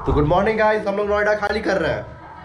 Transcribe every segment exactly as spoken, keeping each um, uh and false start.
तो good morning guys, हम लोग नोएडा खाली कर रहे हैं।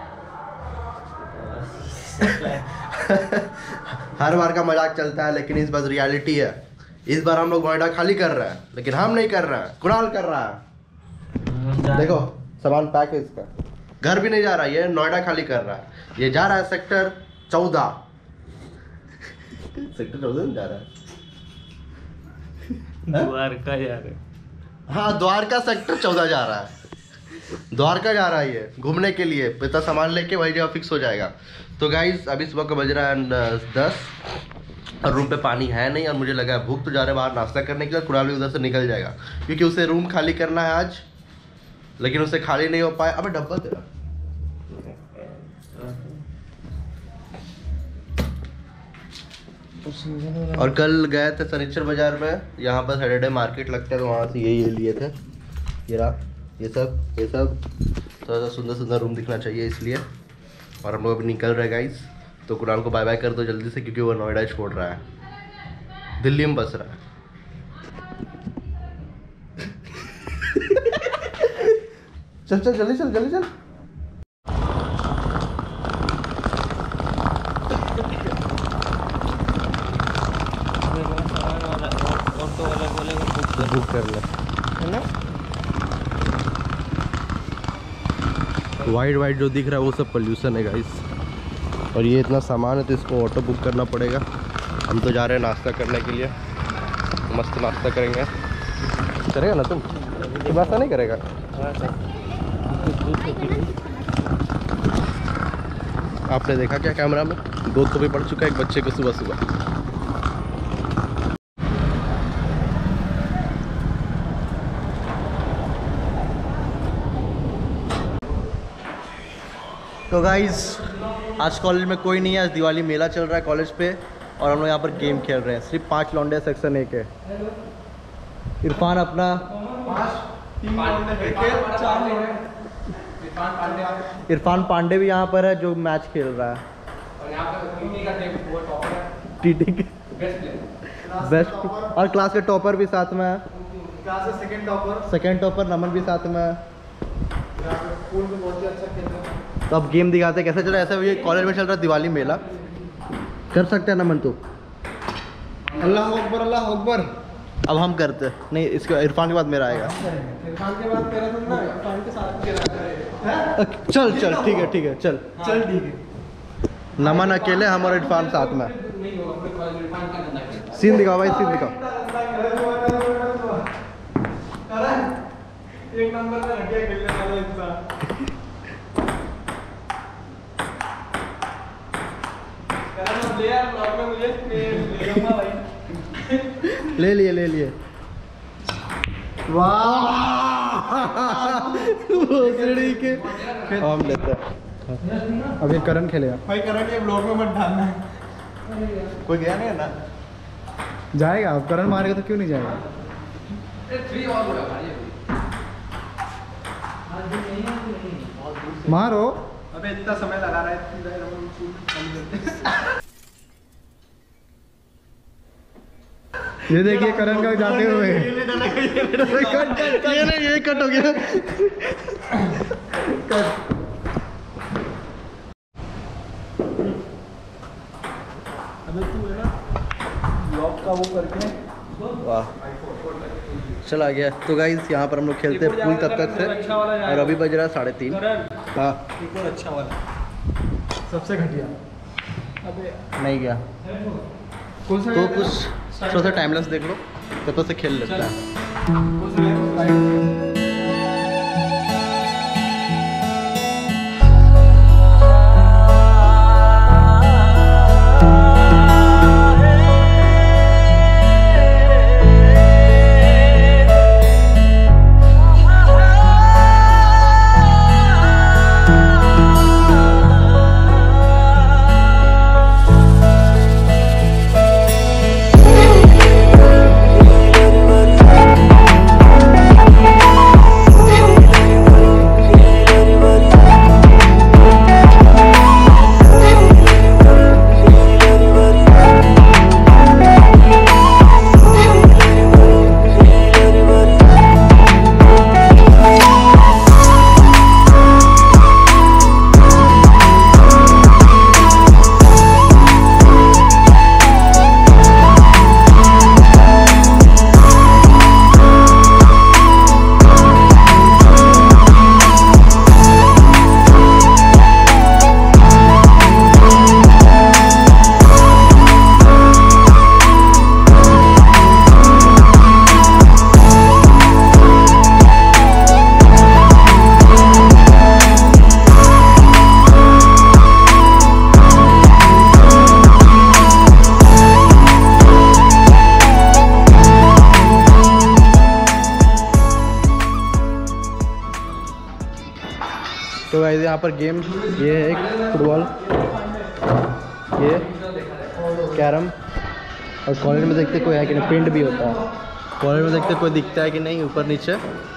हर बार का मजाक चलता है लेकिन इस बार रियलिटी है। इस बार हम लोग नोएडा खाली कर रहे हैं, लेकिन हम नहीं कर रहे हैं, कुणाल कर रहा है। देखो सामान पैक है इसका, घर भी नहीं जा रहा है, ये नोएडा खाली कर रहा है। ये जा रहा है सेक्टर चौदह। सेक्टर चौदह में जा रहा है, द्वारका जा रहा है। हाँ द्वारका सेक्टर चौदह जा रहा है, द्वारका जा रहा है ये घूमने के लिए। इतना सामान लेके वही जगह फिक्स हो जाएगा। तो गाइस अभी सुबह का बज रहा है दस और रूम पे पानी है नहीं, और मुझे लगा है भूख तो जा रहा है बाहर नाश्ता करने के लिए। कुणाल भी उधर से निकल जाएगा क्योंकि उसे रूम खाली करना है आज, लेकिन उसे खाली नहीं हो पाया। अबे डब्बा तेरा और कल गए थे सनीचर बाजार में, यहाँ पर सैटरडे मार्केट लगता है, तो वहाँ से यही लिए थे। ये रहा, ये सब ये सब थोड़ा सा सुंदर सुंदर रूम दिखना चाहिए इसलिए। और हम लोग अभी निकल रहे हैं गाइस। तो कुणाल को बाय बाय कर दो जल्दी से, क्योंकि वो नोएडा छोड़ रहा है, दिल्ली में बस रहा है। चल चल जल्दी चल जल्दी चल। बुक कर ले, है ना। वाइट वाइट जो दिख रहा है वो सब पोल्यूशन है गाइस। और ये इतना सामान है तो इसको ऑटो बुक करना पड़ेगा। हम तो जा रहे हैं नाश्ता करने के लिए, मस्त नाश्ता करेंगे। करेगा ना तुम? तो नाश्ता नहीं करेगा? आपने देखा क्या कैमरा में? दो तो भी पड़ चुका है एक बच्चे को सुबह सुबह। तो गाइस आज कॉलेज में कोई नहीं है, आज दिवाली मेला चल रहा है कॉलेज पे, और हम लोग यहाँ पर गेम खेल रहे हैं। सिर्फ पांच लौंडे सेक्शन एक है। इरफान अपना इरफान पांडे भी यहाँ पर है जो मैच खेल रहा है। टीटी के बेस्ट और क्लास के टॉपर भी साथ में है। क्लास के second topper second topper Naman भी साथ में है। स्कूल में बहुत ही अच्छा खेल रहा है। तो अब गेम दिखाते हैं कैसे चल रहा है। ऐसा ये कॉलेज में चल रहा है दिवाली मेला, कर सकते हैं ना मन? तो अल्लाह अकबर अल्लाह अकबर। अब हम करते हैं नहीं, इसके इरफान के बाद मेरा आएगा। इरफान के बाद तेरा सुनना, इरफान के साथ तेरा। चल चल ठीक है ठीक है चल चल ठीक है। नमन अकेले, हम और इरफान साथ में। सीन दिखाओ भाई, सीन दिखाओ। एक नंबर पे रखिए खेलने वाला इंसान। ले लिए ले लिए। वाह के हम लेते हैं। अभी करण खेलेगा भाई। करण ये ब्लॉग में मत डालना है। कोई गया नहीं है ना? जाएगा अब, करण मारेगा तो क्यों नहीं जाएगा? मारो। अबे इतना समय लगा रहा है। ये देखिए करण का जाते हुए। ये नहीं, ये कट हो गया। अबे तू है ना ब्लॉक का वो करके। वाह चला गया। तो गाइस यहाँ पर हम लोग खेलते हैं पूल तब तक से, और अभी बज रहा है साढ़े तीन। हाँ अच्छा वाला सबसे घटिया। अबे नहीं गया तो कुछ थोड़ा सा टाइमलेस देख लो, तब तक से खेल लेता है। तो गाइस यहाँ पर गेम ये है, एक फुटबॉल, ये कैरम, और कॉलेज में देखते कोई है कि नहीं, पेंट भी होता है कॉलेज में, देखते कोई दिखता है कि नहीं ऊपर नीचे,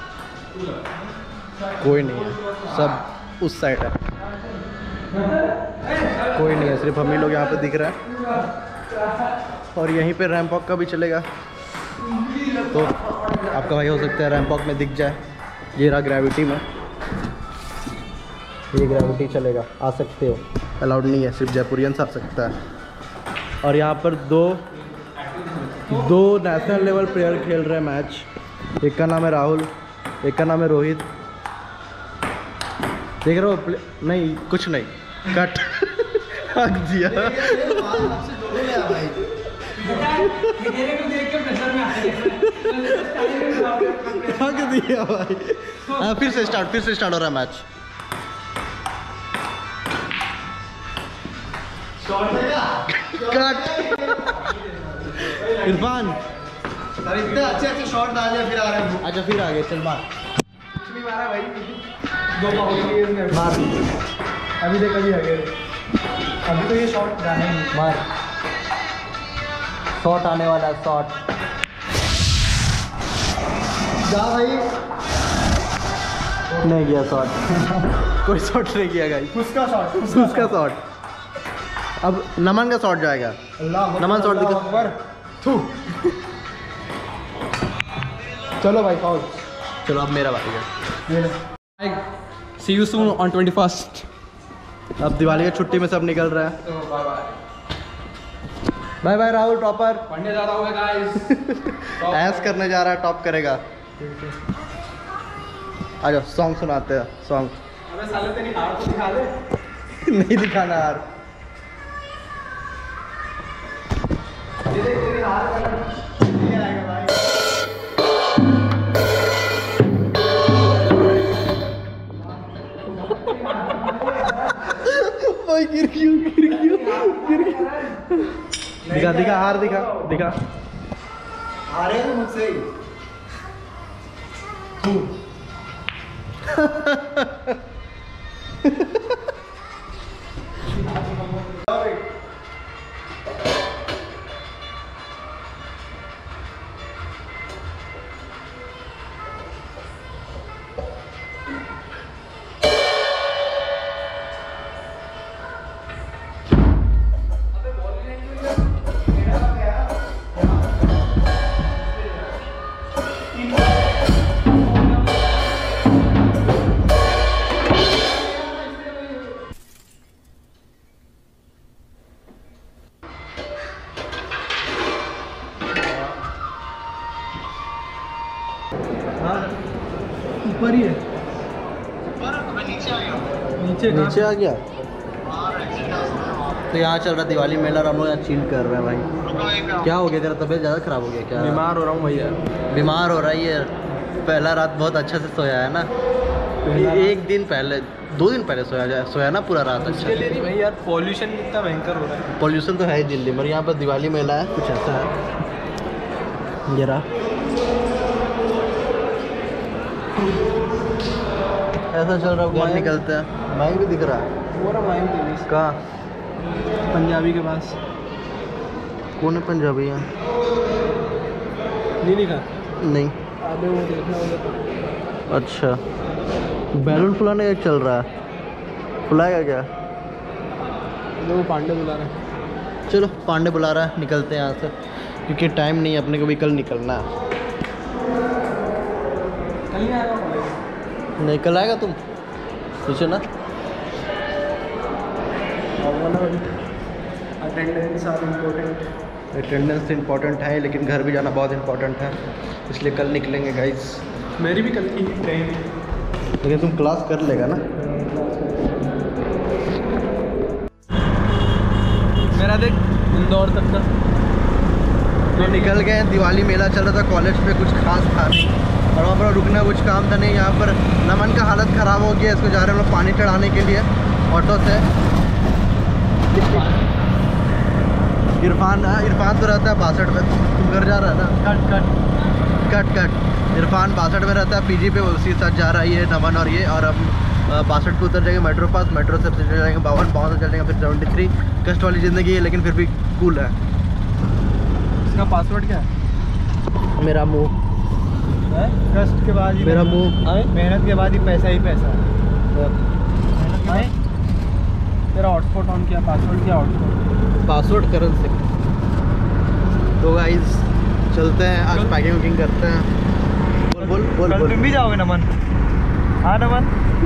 कोई नहीं है, सब उस साइड है, कोई नहीं है, सिर्फ हम ही लोग यहाँ पे दिख रहा है। और यहीं पे रैंप वॉक का भी चलेगा, तो आपका भाई हो सकता है रैंप वॉक में दिख जाए। ये रहा ग्रेविटी में, ये ग्रेविटी चलेगा, आ सकते हो, अलाउड नहीं है, सिर्फ जयपुरियंस आ सकता है। और यहाँ पर दो दो नेशनल लेवल प्लेयर खेल रहे हैं मैच, एक का नाम है राहुल, एक का नाम है रोहित। देख रहे हो? नहीं कुछ नहीं, कट हक दिया हक दिया भाई। हाँ, फिर से स्टार्ट फिर से स्टार्ट हो रहा है मैच। कट इरफान, इतने अच्छे अच्छे शॉट डाले, फिर आ रहे हैं। अच्छा फिर आ गए, चल मार कुछ नहीं मारा भाई, दो पाउंड मार, अभी देख अभी आ गए, अभी तो ये शॉट जाने नहीं। मार, शॉट आने वाला है, शॉट जा भाई, नहीं गया शॉट कोई शॉट नहीं किया गाइस, उसका शॉट, उसका शॉट। अब नमन का शॉट जाएगा, अल्लाह नमन शॉट दिखा। अकबर, थू। चलो भाई फाउल। चलो अब मेरा बारी है। See you soon on twenty first. अब दिवाली की छुट्टी में सब निकल रहा है। Bye bye bye bye Rahul, topper पढ़ने जा रहा हूँ गाइस। ऐस करने जा रहा है, टॉप करेगा। आ जाओ सॉन्ग सुनाते हैं, सॉन्ग। अबे साले तेरी हार तो दिखा दे। नहीं दिखाना यार, ये देख तेरी हार का ये आएगा भाई। भाई गिर क्यों गिर क्यों गिर क्यों? दिखा दिखा हार दिखा दिखा। हारे तो मुझसे ही। ऊपर ही है, नीचे नीचे आ गया। तो यहाँ चल रहा दिवाली मेला और हम लोग यहाँ चिल कर रहे हैं भाई। क्या हो गया, तेरा तबीयत ज़्यादा ख़राब हो गया क्या? बीमार हो रहा हूँ भैया। बीमार हो रही है? पहला रात बहुत अच्छे से सोया है ना? एक दिन पहले, दो दिन पहले सोया जाए सोया ना पूरा रात अच्छा इसके लिए नहीं भाई यार, पॉल्यूशन कितना भयंकर हो रहा है। पॉल्यूशन तो है ही दिल्ली में। यहाँ पर दिवाली मेला है, कुछ ऐसा है। जरा ऐसा चल रहा है, कौन निकलते हैं? माइक भी दिख रहा है। पूरा माइंड टेनिस कहाँ? पंजाबी के पास। कौन है पंजाबी यहाँ? नहीं दिखा? नहीं। अबे वो देखना होगा। अच्छा, बैलून फुलाने का चल रहा है, फुलाएगा क्या? वो पांडे बुला रहे हैं। चलो पांडे बुला रहा है, निकलते हैं यहाँ से, क्योंकि टाइम नहीं है अपने को भी, कल निकलना है। कल नहीं आएगा कॉलेज? नहीं कल आएगा तुम? पूछो ना। Attendance are important. Attendance important है, लेकिन घर भी जाना बहुत इम्पोर्टेंट है, इसलिए कल निकलेंगे गाइस। मेरी भी कल की ट्रेन। लेकिन तुम क्लास कर लेगा ना? मेरा देख इंदौर तक का। तो निकल गए, दिवाली मेला चल रहा था कॉलेज पे, कुछ खास था नहीं, और वहाँ पर रुकना कुछ काम था नहीं। यहाँ पर नमन का हालत ख़राब हो गया, इसको जा रहे हैं हम लोग पानी चढ़ाने के लिए ऑटो से। इरफान इरफान तो रहता है बासठ में, तुम घर जा रहा है ना? Cut cut cut cut Irfan बासठ में रहता है, पीजी पे, उसी साथ जा रहा है ये नमन और ये, और हम बासठ पे उतर जाएंगे मेट्रो पास, मेट्रो से चले जाएंगे बावन, बावन से चल जाएंगे फिर सेवेंटी थ्री। कष्ट वाली ज़िंदगी है लेकिन फिर भी कूल है। इसका पासवर्ड क्या है? मेरा मुंह, कष्ट के बाद ही मेरा मुंह, मेहनत के बाद ही पैसा ही पैसा है। तेरा हॉटस्पॉट ऑन किया, पासवर्ड क्या हॉटस्पॉट? पासवर्ड करण सिंह। तो गाइस चलते हैं, आज पैकिंग वैकिंग करते हैं। बोल बोल बोल, कल बोल। तुम भी जाओगे नमन? हाँ नमन।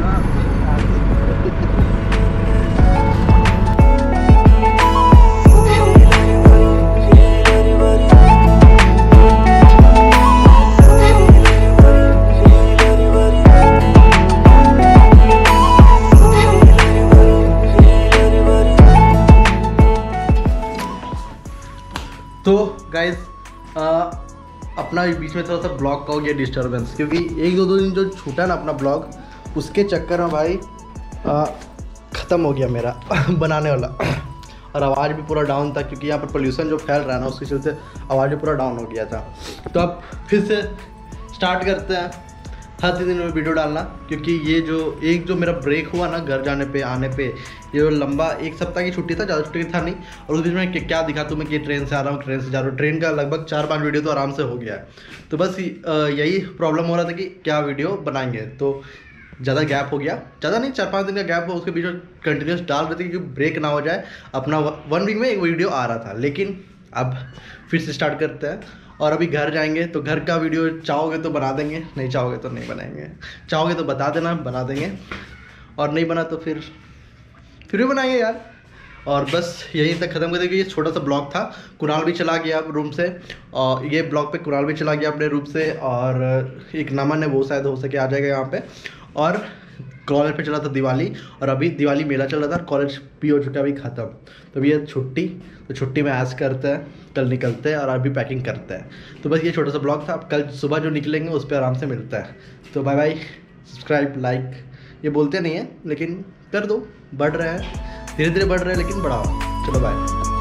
तो गाइस अपना बीच में थोड़ा सा ब्लॉग का हो गया डिस्टर्बेंस, क्योंकि एक दो दो दिन जो छूटा ना अपना ब्लॉग, उसके चक्कर में भाई ख़त्म हो गया मेरा बनाने वाला। और आवाज़ भी पूरा डाउन था, क्योंकि यहाँ पर पोल्यूशन जो फैल रहा है ना, उसके चलते आवाज़ भी पूरा डाउन हो गया था। तो अब फिर से स्टार्ट करते हैं हर तीन दिन में वीडियो डालना, क्योंकि ये जो एक जो मेरा ब्रेक हुआ ना घर जाने पे आने पे, ये जो लंबा एक सप्ताह की छुट्टी था, ज़्यादा छुट्टी था नहीं। और उस दिन में क्या दिखा तुम्हें कि ट्रेन से आ रहा हूँ, ट्रेन से जा रहा हूँ, ट्रेन का लगभग चार पाँच वीडियो तो आराम से हो गया है। तो बस यही प्रॉब्लम हो रहा था कि क्या वीडियो बनाएंगे, तो ज़्यादा गैप हो गया, ज़्यादा नहीं चार पाँच दिन का गैप हो, उसके बीच में कंटिन्यूस डाल रहे थे क्योंकि ब्रेक ना हो जाए। अपना वन वीक में एक वीडियो आ रहा था, लेकिन अब फिर से स्टार्ट करते हैं। और अभी घर जाएंगे तो घर का वीडियो चाहोगे तो बना देंगे, नहीं चाहोगे तो नहीं बनाएंगे। चाहोगे तो बता देना, बना देंगे, और नहीं बना तो फिर फिर भी बनाएंगे यार। और बस यहीं तक ख़त्म कर देंगे। ये छोटा सा ब्लॉग था। कुणाल भी चला गया रूम से, और ये ब्लॉग पे कुणाल भी चला गया अपने रूम से, और एक नमन है वो शायद हो सके आ जाएगा यहाँ पे। और कॉलेज पे चला था दिवाली, और अभी दिवाली मेला चल रहा था, कॉलेज भी हो चुका अभी ख़त्म। तो अभी ये छुट्टी, तो छुट्टी में ऐश करते हैं, कल निकलते हैं और अभी पैकिंग करते हैं। तो बस ये छोटा सा ब्लॉग था। अब कल सुबह जो निकलेंगे उस पर आराम से मिलता है। तो बाय बाय, सब्सक्राइब लाइक ये बोलते नहीं हैं लेकिन कर दो, बढ़ रहे हैं धीरे धीरे बढ़ रहे हैं लेकिन बढ़ाओ। चलो बाय।